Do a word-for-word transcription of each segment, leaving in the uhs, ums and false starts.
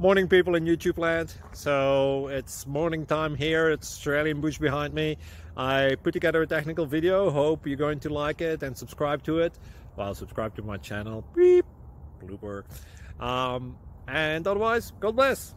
Morning, people in YouTube land. So it's morning time here. It's Australian bush behind me. I put together a technical video. Hope you're going to like it and subscribe to it. Well, subscribe to my channel. Beep. Blooper. Um, and otherwise, God bless.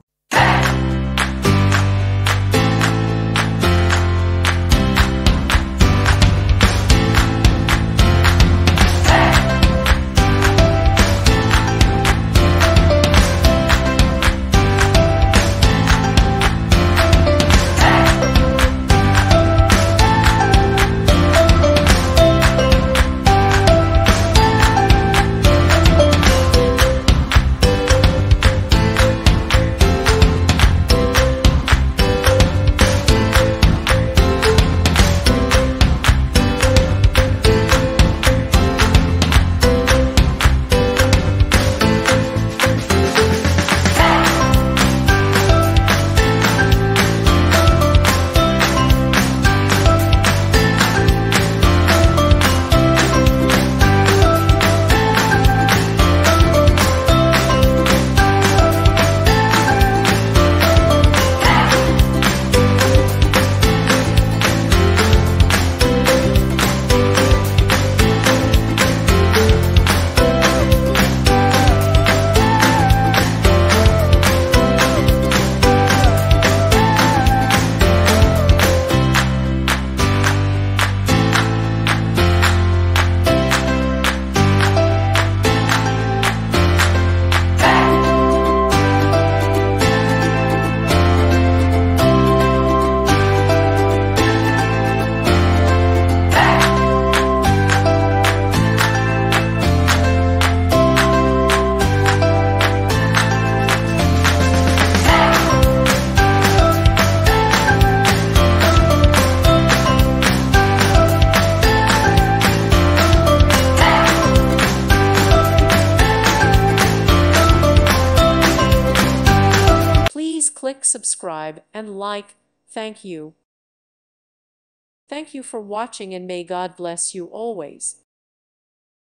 Click subscribe and like. Thank you. Thank you for watching, and may God bless you always.